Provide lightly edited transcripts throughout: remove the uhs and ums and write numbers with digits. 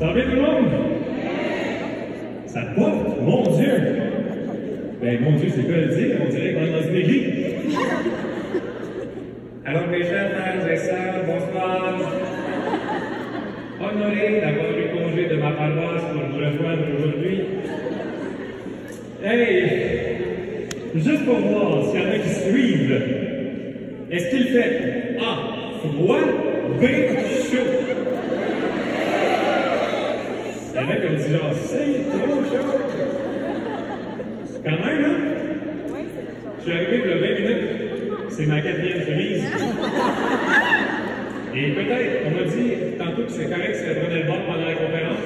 Ça va bien tout le monde? Ça porte? Mon Dieu! Ben, mon Dieu, c'est quoi le dire? On dirait qu'on est dans une église. Alors, mes chers frères et sœurs, bonsoir. Honoré d'avoir eu congé de ma paroisse pour vous rejoindre aujourd'hui. Hey! Juste pour voir s'il y en a qui suivent. Est-ce qu'il fait A, froid, B, chaud? Il y en a qui ont dit genre, c'est trop chaud. Quand même, hein? Je suis arrivé il y a 20 minutes. C'est ma 4e chemise. Et peut-être, on m'a dit tantôt que c'est correct si elle prenait le bord pendant la conférence.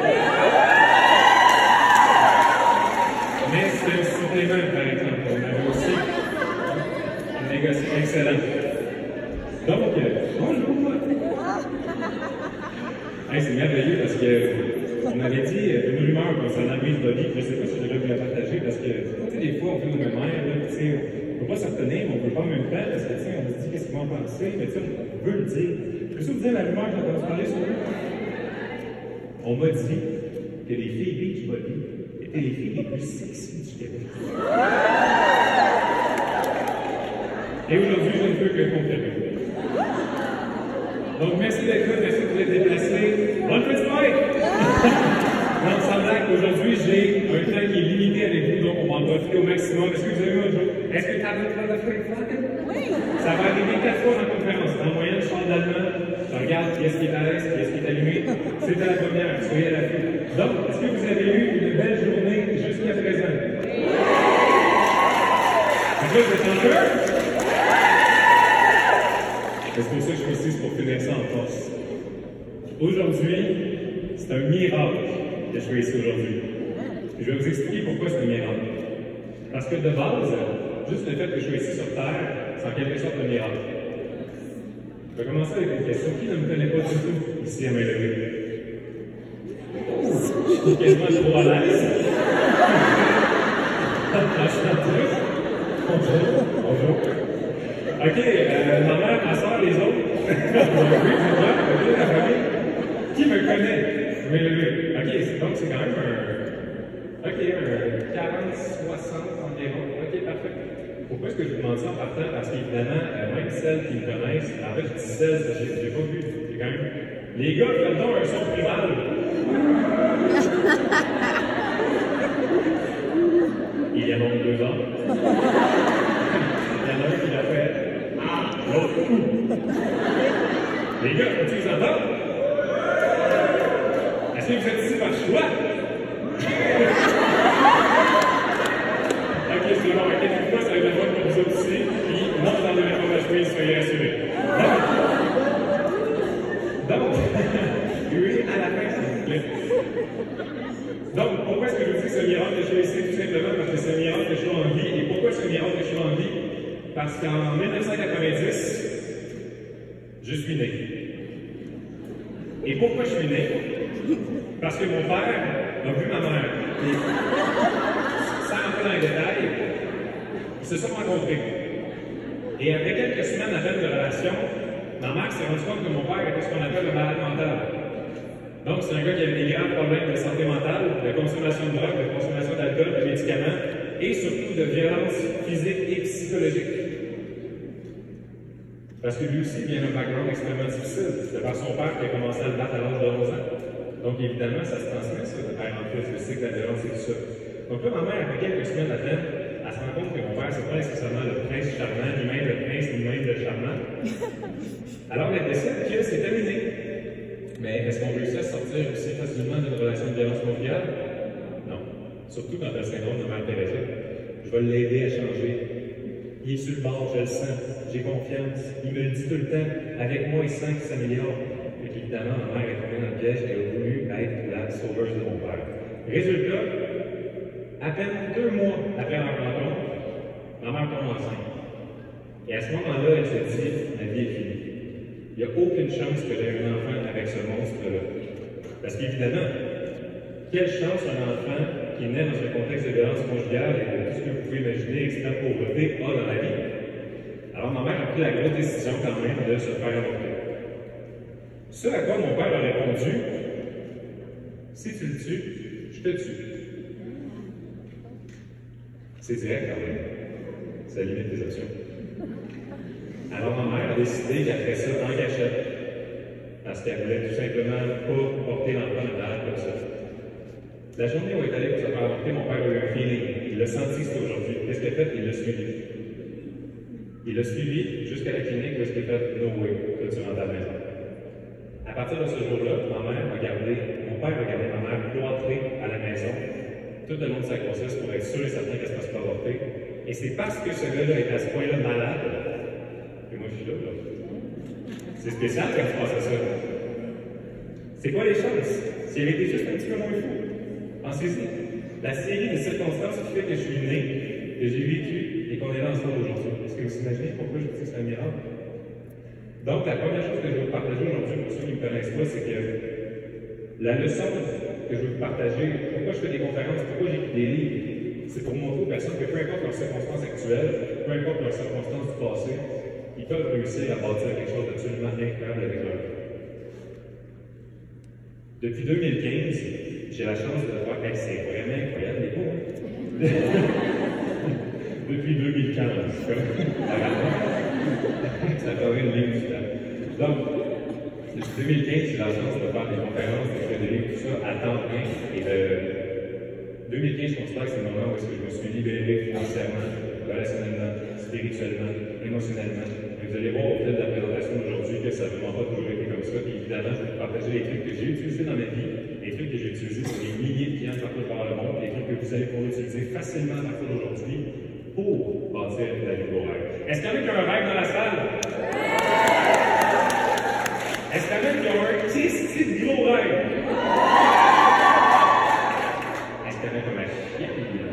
Mais c'est un supplément, par exemple. On avait aussi un négocié excellent. Donc, bonjour. Hey, c'est merveilleux parce que on avait dit une rumeur concernant Louise Bobby. Je ne sais pas si je devrais vous la partager parce que, tu sais, des fois, on fait nos mémoires, là, tu sais, on ne peut pas s'en retenir, mais on ne peut pas en même temps parce que, tu sais, on se dit qu'est-ce qu'ils vont penser, mais tu sais, on veut le dire. Je peux vous dire la rumeur que j'ai entendu parler sur eux? On m'a dit que les filles Beach Bobby étaient les filles les plus sexy du Québec. Et aujourd'hui, je ne peux que confirmer. Donc, merci d'être là, merci de vous être déplacés. Bonne petite soirée! Donc, sans blague, aujourd'hui, j'ai un temps qui est limité avec vous, donc on va en profiter au maximum. Est-ce que vous avez eu un jour? Est-ce que tu as votre de feuille? Oui! Ça va arriver 4 fois dans la conférence. En moyenne, je parle d'allemand, je regarde qui est-ce qui est à l'aise, qui est-ce qui est allumé. C'était la première, soyez à l'affût. Donc, est-ce que vous avez eu une belle journée jusqu'à présent? Oui! Est-ce que vous êtes en cœur? C'est pour ça que je précise pour finir ça en force. Aujourd'hui, c'est un miracle que je suis ici aujourd'hui. Je vais vous expliquer pourquoi c'est un miracle. Parce que de base, juste le fait que je sois ici sur Terre, c'est en quelque sorte un miracle. Je vais commencer avec une question. Qui ne me connaît pas du tout ici à main levée? Je suis quasiment trop à l'aise. Bonjour. OK, ma mère, ma soeur, les autres. Oui, c'est moi. OK, la famille. Qui me connaît? Oui, oui. OK, donc c'est quand même un 40, 60 environ. OK, parfait. Pourquoi est-ce que je vous demande ça en partant? Parce qu'évidemment, même celles qui me connaissent, en fait, je dis celles, parce que j'ai pas vu. C'est quand même. Les gars, faites donc un son primal. Il y a donc 2 ans. Il y en a un qui l'a fait. L'autre coup. Les gars, tu les entends? Est-ce que vous êtes ici par choix? Ok, c'est bon, inquiétez-vous, ça va être bon pour vous autres ici. Puis, non, vous n'en avez pas ma chemise, soyez rassurés. Donc, oui, à la fin, s'il vous plaît. Donc, pourquoi est-ce que je vous dis que c'est un miracle que je suis ici? Tout simplement parce que c'est un miracle que je suis en vie. Et pourquoi c'est un miracle que je suis en vie? Parce qu'en 1990, je suis né. Et pourquoi je suis né? Parce que mon père a vu ma mère. Et, sans rentrer dans les détails, ils se sont rencontrés. Et après quelques semaines à peine de relation, ma mère s'est rendue compte que mon père était ce qu'on appelle le malade mental. Donc, c'est un gars qui avait des graves problèmes de santé mentale, de consommation de drogue, de consommation d'alcool, de médicaments, et surtout de violence physique et psychologique. Parce que lui aussi vient d'un background extrêmement difficile, de par son père qui a commencé à le battre à l'âge de 11 ans. Donc évidemment, ça se transmet ça de père en fils, le cycle de la violence et tout ça. Donc là, ma mère, après quelques semaines à peine, elle se rend compte que mon père, c'est pas nécessairement le prince charmant, ni même le prince, ni même le charmant. Alors elle décide que c'est terminé. Mais est-ce qu'on réussit à sortir aussi facilement d'une relation de violence conjugale? Non. Surtout quand tu as le syndrome de Mère Thérèse. Je vais l'aider à changer. Il est sur le bord, je le sens, j'ai confiance. Il me le dit tout le temps, avec moi, il sent qu'il s'améliore. Et évidemment, ma mère est tombée dans le piège, elle a voulu être la sauveuse de mon père. Résultat, à peine 2 mois après leur rencontre, ma mère tombe enceinte. Et à ce moment-là, elle se dit, ma vie est finie. Il n'y a aucune chance que j'ai un enfant avec ce monstre-là. Parce qu'évidemment, quelle chance un enfant qui naît dans un contexte de violence conjugale et de tout ce que vous pouvez imaginer, extrême pauvreté, a dans la vie. Alors ma mère a pris la grosse décision quand même de se faire avorter. Ce à quoi mon père a répondu, Si tu le tues, je te tue. C'est direct quand même. Ça limite tes options. Alors ma mère a décidé qu'elle ferait ça en cachette, parce qu'elle voulait tout simplement pas porter l'enfant malade comme ça. La journée où elle est allée pour se faire avorter, mon père a eu un feeling. Il l'a senti, c'était aujourd'hui. Qu'est-ce qu'il a fait? Il l'a suivi. Il l'a suivi jusqu'à la clinique où est-ce qu'il a fait no way, que tu rentres à la maison. À partir de ce jour-là, mon père a gardé ma mère cloîtrée à la maison tout le long de sa grossesse pour être sûr et certain qu'elle ne se fasse pas avorter. Et c'est parce que ce gars-là est à ce point-là malade que moi je suis là. C'est spécial quand tu penses à ça. C'est quoi les chances? S'il avait été juste un petit peu moins fou. Pensez-y. La série de circonstances qui fait que je suis né, que j'ai vécu et qu'on est là ensemble aujourd'hui. Est-ce que vous imaginez pourquoi je dis que c'est un miracle? Donc, la première chose que je veux vous partager aujourd'hui pour ceux qui ne me connaissent pas, c'est que la leçon que je veux vous partager, pourquoi je fais des conférences, pourquoi j'écris des livres, c'est pour montrer aux personnes que peu importe leurs circonstances actuelles, peu importe leurs circonstances du passé, ils peuvent réussir à bâtir quelque chose d'absolument incroyable avec leur vie. Depuis 2015, j'ai la chance de voir, c'est vraiment incroyable, les mots. Depuis 2015, ça paraît une ligne du temps. Donc, depuis 2015, j'ai la chance de faire des conférences, d'écrire des livres, tout ça, à temps plein. Et 2015, je considère que c'est le moment où je me suis libéré financièrement, relationnellement, spirituellement, émotionnellement. Et vous allez voir au fil de la présentation d'aujourd'hui que ça n'a vraiment pas toujours été comme ça. Et évidemment, je vais vous partager les trucs que j'ai utilisés dans ma vie, les trucs que j'ai utilisés pour des milliers de clients partout à travers le monde, les trucs que vous allez pouvoir utiliser facilement à partir d'aujourd'hui pour bâtir la vie de vos rêves. Est-ce qu'il y en a qui a un rêve dans la salle? Est-ce qu'il y en a qui ont un petit gros rêve? Est-ce qu'il y en a comme un chien?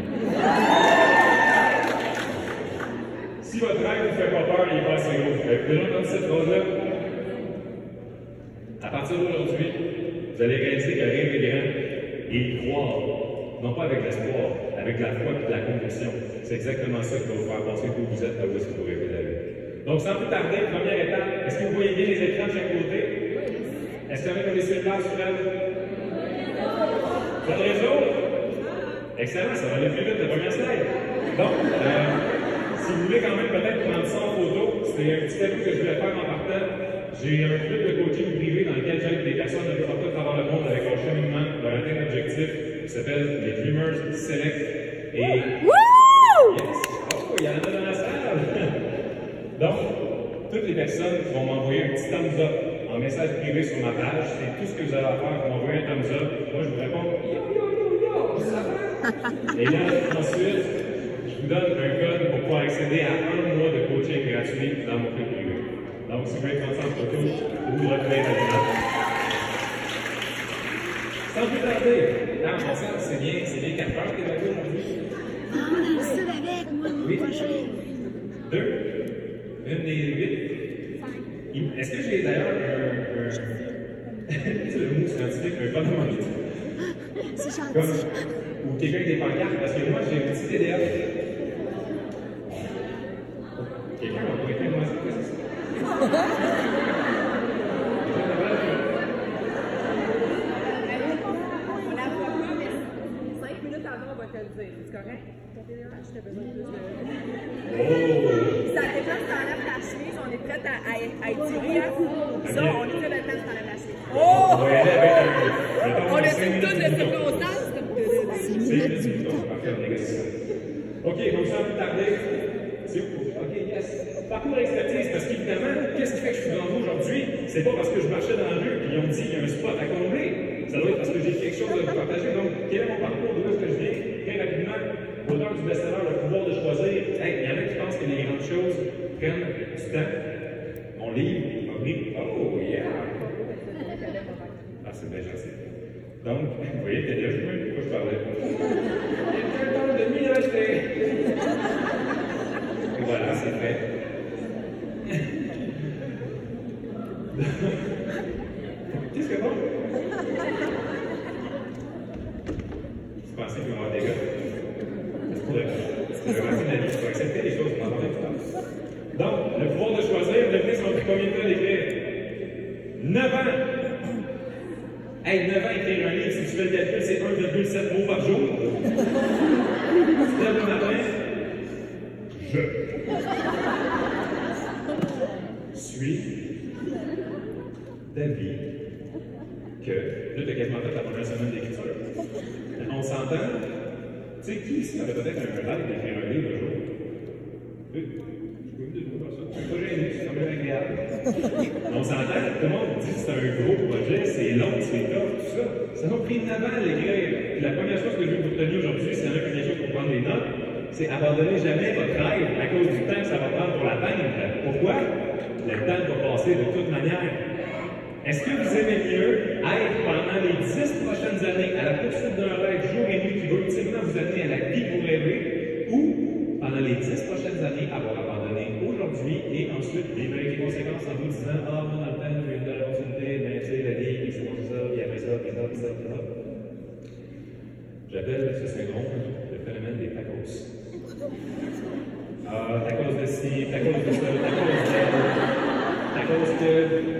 Si votre rêve ne vous fait pas peur, il est pas assez gros. Vous avez déjà entendu cette phrase-là? À partir d'aujourd'hui, vous allez réaliser que le rêve est grand et y croire. Non pas avec l'espoir, avec la foi et de la conviction. C'est exactement ça qui va vous faire penser d'où vous êtes, là où est-ce que vous rêvez d'aller. Donc, sans plus tarder, première étape, est-ce que vous voyez bien les écrans de chaque côté? Est-ce qu'il y en a qui ont des cellulaires sur elle? Pas de réseau? Excellent, ça va aller plus vite, la première slide. Donc, si vous voulez quand même peut-être prendre ça en photo, c'est un petit cadeau que je voulais faire en partant. J'ai un club de coaching privé dans lequel j'aide des personnes de partout à travers le monde avec leur cheminement, leur atteinte objectif, qui s'appelle les Dreamers Select. Et. Yes! Oh, il y en a dans la salle! Donc, toutes les personnes vont m'envoyer un petit thumbs up en message privé sur ma page. C'est tout ce que vous avez à faire. Vous m'envoyez un thumbs up. Moi, je vous réponds yo, yo, yo, yo, ça va? Et là, ensuite, je vous donne un code pour pouvoir accéder à 1 mois de coaching gratuit dans mon club privé. Donc, si vous voulez être ensemble photo, vous vous retrouvez maintenant. Sans plus tarder, là, en passant, c'est bien 4 heures que tu es là aujourd'hui. Ah, on a le seul avec moi, mon prochain. 2. Une des 8. Est-ce que j'ai d'ailleurs c'est le mot scientifique, un phonomètre? C'est gentil. Comme, ou quelqu'un avec des pancartes, parce que moi j'ai un petit PDF. Quelqu'un m'a pas écrit, moi c'est quoi ça? On la voit pas, mais 5 minutes avant, on va te le dire. C'est correct? Ton TDAH, t'as besoin de plus de. Ça dépend si t'enlèves la chemise, on est prête à être tiré. Ça, on est fait maintenant si t'enlèves la chemise. Oh! On a fait toutes les circonstances. OK, donc sans plus tarder, c'est où? OK, yes. Parcours expertise, parce qu'évidemment, qu'est-ce qui fait que je suis devant vous aujourd'hui? C'est pas parce que je marchais dans la rue et ils ont dit qu'il y a un spot à combler. Ça doit être parce que j'ai quelque chose à vous partager. Donc, quel est mon parcours? D'où est-ce que je viens? Très rapidement, auteur du best-seller, Le pouvoir de choisir. Hey, il y en a qui pensent que les grandes choses prennent du temps. Mon livre, il m'a pris. Oh, yeah! Ah, c'est bien gentil. Donc, vous voyez, il y a déjà vu de quoi je parlais. Quelqu'un tente de m'y acheter. Et voilà, c'est fait. Qu'est-ce que bon? Vous pensez qu'il va y avoir des gars? C'est vraiment la vie, il faut accepter les choses, vous m'entendez tout à l'heure. Donc, le pouvoir de choisir, devenez son combien de temps d'écrire? 9 ans! Hey, 9 ans, écrire un livre, si tu fais le calcul, c'est 1,7 mots par jour. Tu te lèves le matin, je suis d'avis que, là, tu as quasiment fait la première semaine d'écriture. On s'entend? Tu sais, qui ici avait peut-être un rêve d'écrire un livre un jour? Oui, je peux me dire comme ça. Je suis pas gêné, c'est quand même agréable. On s'entend? Tout le monde dit que c'est un gros projet, c'est long, c'est top, tout ça. Ça m'a pris 9 ans à l'écrire. La première chose que je veux vous retenir aujourd'hui, c'est un peu quelque chose pour prendre des notes, c'est abandonnez jamais votre rêve à cause du temps que ça va prendre pour l'atteindre. Pourquoi? Le temps va passer de toute manière. Est-ce que vous aimez mieux être pendant les 10 prochaines années à la poursuite d'un rêve jour et nuit qui va ultimement vous amener à la vie que vous rêvez, ou pendant les 10 prochaines années avoir abandonné aujourd'hui et ensuite vivre avec les conséquences en vous disant « Ah, moi dans le temps, j'ai eu une opportunité, mais tu sais, la vie, puis c'est bon, ça, puis après ça, puis ça, puis ça, puis ça. » J'appelle ce syndrome le phénomène des tacos. Ah, tacos de ci, tacos de ça, tacos de...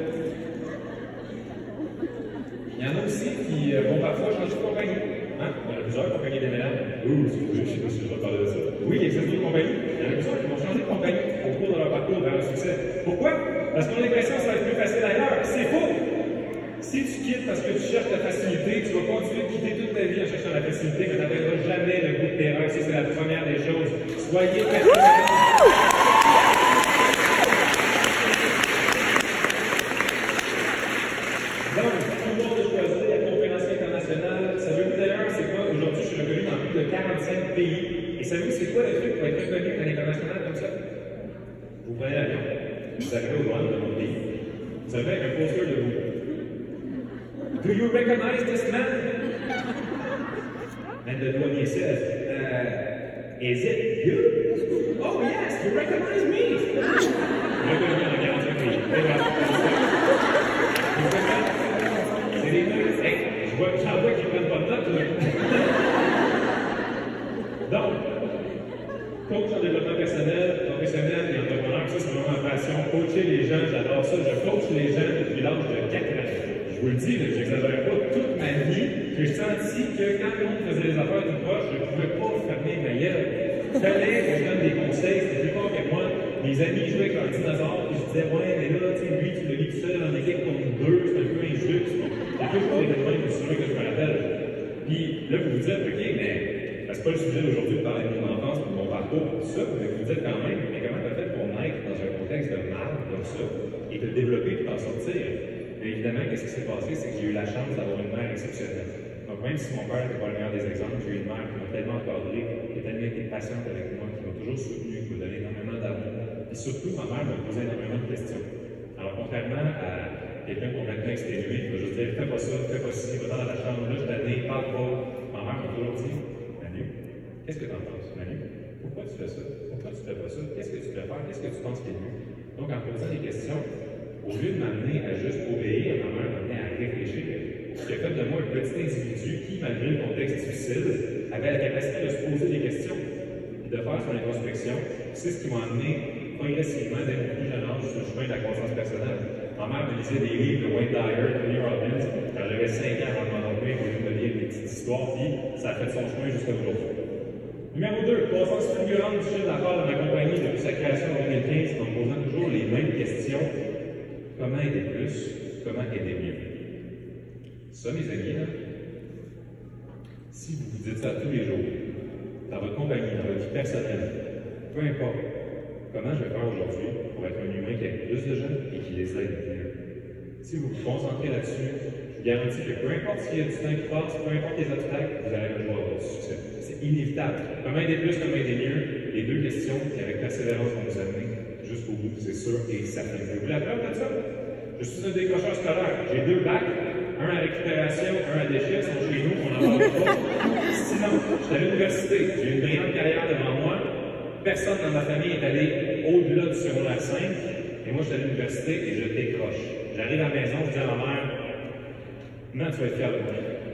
Il y en a aussi qui vont parfois changer de compagnie. Hein? Il y en a plusieurs compagnies déménagent. Ouh, je ne sais pas si je vais parler de ça. Oui, il existe d'autres compagnies. Il y en a plusieurs qui vont changer de compagnie au cours de leur parcours vers le succès. Pourquoi? Parce qu'on a l'impression que ça va être plus facile ailleurs. C'est faux! Si tu quittes parce que tu cherches la facilité, tu vas continuer de quitter toute ta vie en cherchant la facilité, mais tu n'atteindras jamais le bout de tes rêves. Ça, c'est la première des choses. Soyez persévérants. Donc, tout le monde a choisi la conférence internationale. Savez-vous d'ailleurs, c'est quoi? Aujourd'hui, je suis reconnu dans plus de 45 pays. Et savez-vous, c'est quoi le truc pour être reconnu à l'international comme ça? Vous prenez l'avion, vous arrivez au douane de votre pays, vous avez un poster de vous. Do you recognize this man? And the douanier says, is it you? Oh yes, you recognize me! Reconnu dans 45 pays. C'est des trucs. Hey, j'en vois qu'ils ne prennent pas de notes, là. Donc, coach en développement personnel, professionnel et entrepreneur, ça c'est vraiment ma passion. Coacher les gens, j'adore ça. Je coach les gens depuis l'âge de 4 ans. Je vous le dis, je n'exagère pas, toute ma vie, j'ai senti que quand le monde faisait les affaires tout proche, je ne pouvais pas fermer ma gueule. Il fallait que je donne des conseils, c'était plus fort que moi. Mes amis jouaient avec leur dinosaure, puis je disais, ouais, mais là, tu sais, lui, tu le vis tout seul en équipe contre deux, c'est un peu injuste. J'ai toujours des événements que je me rappelle. Puis là, vous vous dites, OK, mais c'est pas le sujet d'aujourd'hui de parler de mon enfance, de mon parcours, tout ça, mais vous vous dites quand même, mais comment tu as fait pour naître dans un contexte de mal comme ça et te développer et t'en sortir? Mais évidemment, qu'est-ce qui s'est passé? C'est que j'ai eu la chance d'avoir une mère exceptionnelle. Donc, même si mon père n'était pas le meilleur des exemples, j'ai eu une mère qui m'a tellement encadré, qui a tellement été patiente avec moi, qui m'a toujours soutenu, qui m'a donné énormément d'amour. Et surtout, ma mère m'a posé énormément de questions. Alors, contrairement à quelqu'un complètement exténué, je veux dire, fais pas ça, fais pas ci, va dans la chambre, là, je t'admets, parle pas. Ma mère m'a toujours dit, Manu, qu'est-ce que tu en penses, Manu? Pourquoi tu fais ça? Pourquoi tu fais pas ça? Qu'est-ce que tu peux faire? Qu'est-ce que tu penses qui est mieux? Donc, en posant des questions, au lieu de m'amener à juste obéir, ma mère m'amenait à réfléchir. Ce qui a fait de moi un petit individu qui, malgré le contexte difficile, avait la capacité de se poser des questions et de faire son introspection. C'est ce qui m'a amené progressivement, dès mon plus jeune âge, sur le chemin de la croissance personnelle. Ma mère me lisait des livres de Wayne Dyer, de Tony Robbins, quand j'avais 5 ans avant de m'endormir, au lieu de lire des petites histoires, puis ça a fait son chemin jusqu'à aujourd'hui. Numéro 2, croissance fulgurante du chiffre d'affaires de ma compagnie depuis sa création en 2015, en me posant toujours les mêmes questions. Comment aider plus? Comment aider mieux? Ça, mes amis, là, si vous vous dites ça tous les jours, dans votre compagnie, dans votre vie personnelle, peu importe, comment je vais faire aujourd'hui pour être un humain qui aide plus de gens et qui les aide mieux? Si vous vous concentrez là-dessus, je vous garantis que peu importe s'il y a du temps qui passe, peu importe les obstacles, vous allez avoir votre succès. C'est inévitable. Comment aider plus, comment aider mieux? Les deux questions qui, avec persévérance, vont nous amener jusqu'au bout, c'est sûr et certain. Vous voulez la preuve de ça? Je suis un décrocheur scolaire. J'ai 2 bacs, un à récupération, un à déchets, sont chez nous, on n'en parle pas. Sinon, je suis à l'université, j'ai une brillante carrière devant moi. Personne dans ma famille est allé au-delà du secondaire 5, et moi je suis à l'université et je décroche. J'arrive à la maison, je dis à ma mère, non, tu vas être fier de moi.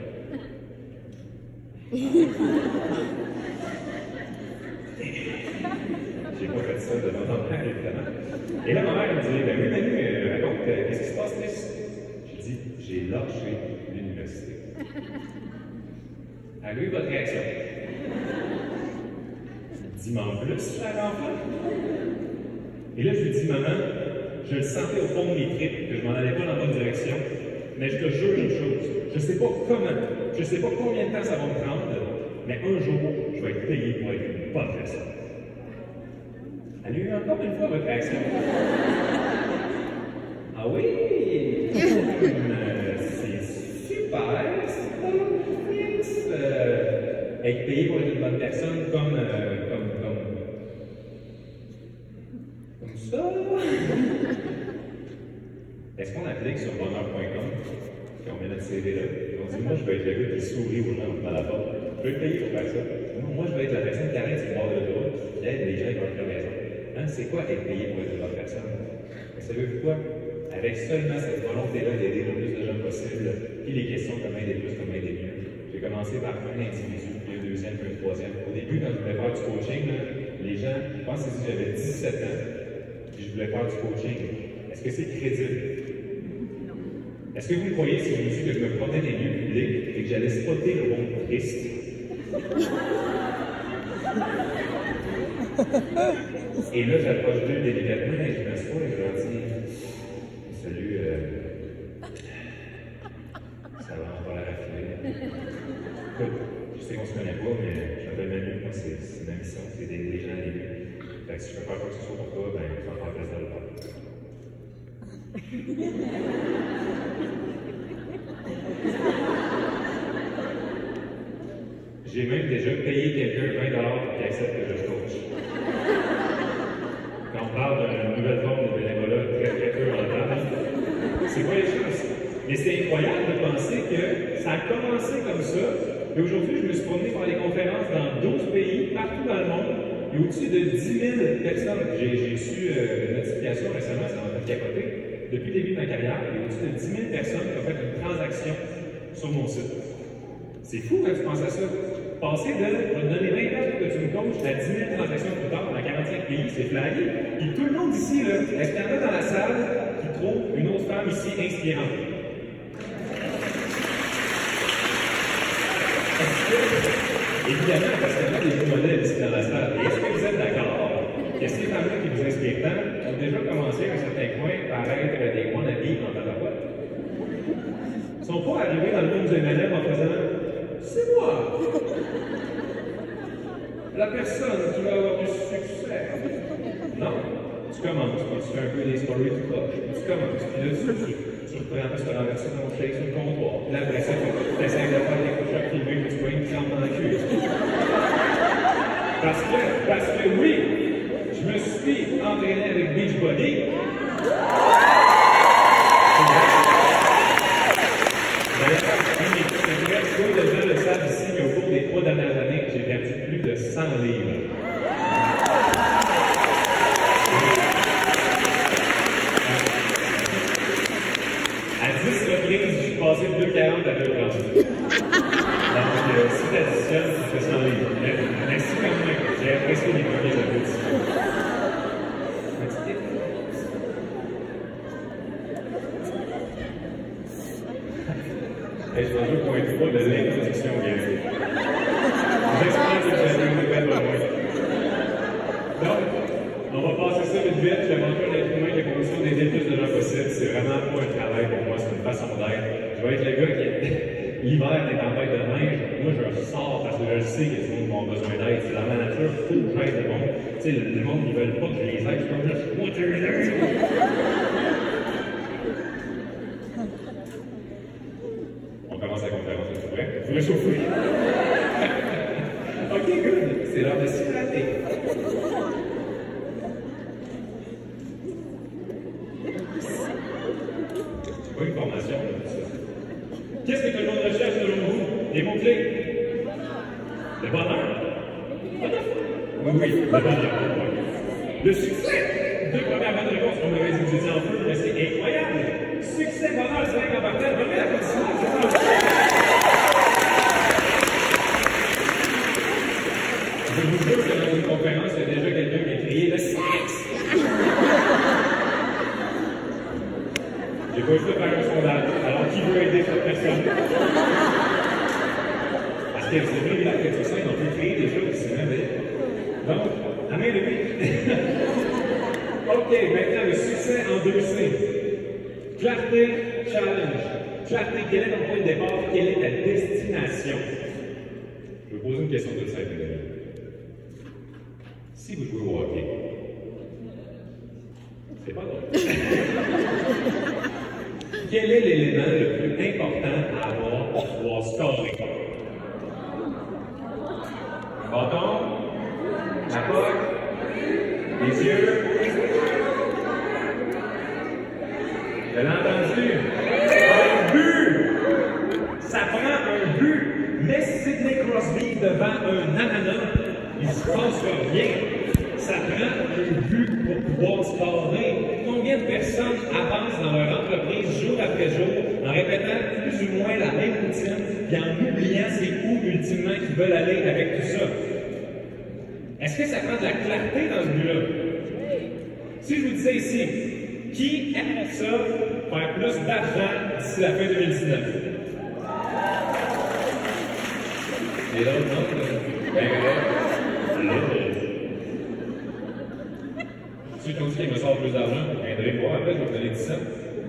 J'ai pas fait ça devant ma mère, évidemment. Et là, ma mère me dit, ben oui, Manu, raconte, qu'est-ce qui se passe, Chris? J'ai dit, j'ai lâché l'université. Allez, votre réaction. Dis-moi plus, cher enfant. Et là, je lui dis, maman, je le sentais au fond de mes tripes que je m'en allais pas dans la bonne direction, mais je te jure une chose, je sais pas comment, je sais pas combien de temps ça va me prendre, mais un jour, je vais être payé pour être une bonne personne. Elle a eu encore une fois votre réaction. Ah oui! C'est super, ça! Être payé pour être une bonne personne comme ça. Est-ce qu'on applique sur bonheur.com, puis on met notre CV là, et on dit, moi, je vais être le gars qui sourit aux gens dans la porte. Je vais être payé pour faire ça. Moi, je vais être la personne qui arrête sur le bord de l'autoroute, qui aide les gens qui ont leur maison. Hein, c'est quoi être payé pour être une bonne personne? Mais savez-vous quoi? Avec seulement cette volonté-là d'aider le plus de gens possible, puis les questions comment aider plus, comment aider mieux, j'ai commencé par un individu, puis un deuxième, puis un troisième. Au début, quand je voulais faire du coaching, là, les gens, je pense que j'avais 17 ans, puis je voulais faire du coaching. Est-ce que c'est crédible? Est-ce que vous croyez, si on me dit que je me promenais dans les lieux publics et que j'allais spotter le bon Christ? Et là, j'approche d'eux délicatement et je m'assois et je leur dis, salut, ça va encore la raffiner. Écoute, je sais qu'on se connaît pas, mais je m'appelle Manu, moi c'est ma mission, c'est d'aider les gens à aider. Fait que si je peux faire quoi que ce soit pour toi, ben, ça va me faire plaisir de le faire. J'ai même déjà payé quelqu'un 20$ pour qu'il accepte que je coach. Quand on parle d'une nouvelle forme de bénévolat très peu rentable, c'est pas les choses. Mais c'est incroyable de penser que ça a commencé comme ça. Et aujourd'hui, je me suis promené par les conférences dans 12 pays, partout dans le monde. Il y a au-dessus de 10 000 personnes. J'ai reçu une notification récemment, ça m'a fait capoter. Depuis le début de ma carrière, il y a au-dessus de 10 000 personnes qui ont fait une transaction sur mon site. C'est fou quand tu penses à ça. Passer de je vais te donner 20$ pour que tu me coaches à 10 000 transactions plus tard dans 45 pays, c'est flagué. Puis tout le monde ici, là, est-ce qu'il y en a dans la salle qui trouve une autre femme ici inspirante? Évidemment, parce qu'il y en a des modèles ici dans la salle. Et est-ce que vous êtes d'accord que ces femmes-là qui vous inspirent tant ont déjà commencé à un certain point par être des wannabes en tabarouette? Ils ne sont pas arrivés dans le monde du MLM en faisant c'est moi! La personne qui va avoir du succès. Non. Tu commences, tu fais un peu des stories du coach. Tu commences, puis là, tu reprends parce que tu as renversé ton shake sur le comptoir. Puis là, après ça, tu essaies de faire des push-ups privés, mais tu vois une crampe dans la cuisse. Parce que oui, je me suis entraîné avec Beachbody. Peu de gens le savent ici, mais au cours des 3 dernières années, j'ai perdu plus de 100 livres. À 10 reprises, je suis passé de 2,40 à 2,30. Donc, si tu additionnes, tu fais 100 livres. Merci quand même. J'ai apprécié les premiers applaudissements. Et je m'en veux point 3 de l'introduction, bien sûr. J'espère que vous avez une nouvelle pour moi. Donc, on va passer ça vite vite. J'avais encore l'être humain qui a pour mission d'aider le plus de gens possible. C'est vraiment pas un travail pour moi, c'est une façon d'être. Je vais être le gars qui, l'hiver, est en tempête de neige. Moi, je sors parce que je sais que les gens ont besoin d'aide. C'est dans ma nature, il faut que j'aide le monde. Tu sais, le monde, ils veulent pas que je les aide. Je peux juste, moi, tu commence la conférence, vous êtes prêts? Vous réchauffez. OK, good. C'est l'heure de s'hydrater. C'est pas une formation, là, tout ça. Qu'est-ce que tout le monde recherche selon vous? Les mots-clés? Le bonheur? Oui, le bonheur. Le succès! 2 premières bonnes réponses qu'on avait dit que vous étiez en feu, mais c'est incroyable! Succès, bonheur, c'est vrai qu'en partant, donnez l'applaudissement. Je vous jure que dans une conférence, il y a déjà quelqu'un qui a crié le sexe! J'ai pas eu de faire un sondage. Alors, qui veut aider cette personne? Parce que c'est le privilège d'être sur scène, on peut créer des choses qui sont merveilleuses. Donc, à main levée. OK, maintenant le succès en 2C. Clarté, challenge. Clarté, quel est ton point de départ? Quelle est ta destination? Je vais vous poser une question toute simple. Si vous jouez au hockey, c'est pas drôle. Quel est l'élément le plus important à avoir pour pouvoir scorer? Un bâton, la puck, les yeux. Je l'ai entendu. Un but! Ça prend un but. Mais Sidney Crosby devant un ananas, il se passe rien. Ça prend un but pour pouvoir scorer. Combien de personnes avancent dans leur entreprise jour après jour en répétant plus ou moins la même routine et en oubliant c'est où ultimement qu'ils veulent aller avec tout ça? Est-ce que ça prend de la clarté dans ce but-là? Si je vous disais ici, qui aimerait ça faire plus d'argent d'ici la fin 2019? Et l'autre, non? Ben, si je dis qu'il me sort plus d'argent, je viendrai voir après, je vais vous donner 10 cents.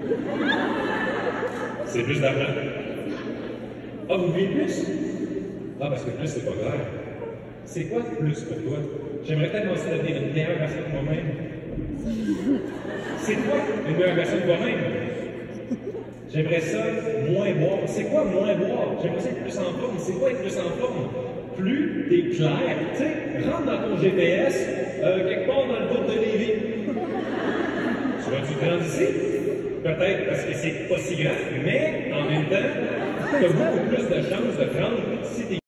C'est plus d'argent. Ah, vous voulez plus? Ah, parce que plus, c'est pas clair. C'est quoi plus pour toi? J'aimerais tellement aussi devenir une meilleure version de moi-même. C'est quoi une meilleure version de moi-même? J'aimerais ça moins boire. C'est quoi moins boire? J'aimerais ça être plus en forme. C'est quoi être plus en forme? Plus t'es clair. Tu sais, rentre dans ton GPS, quelque part dans le bout de Lévis. Tu vas-tu te rendre ici? Peut-être parce que c'est pas si grave, mais en même temps, tu as beaucoup plus de chances de prendre si t'es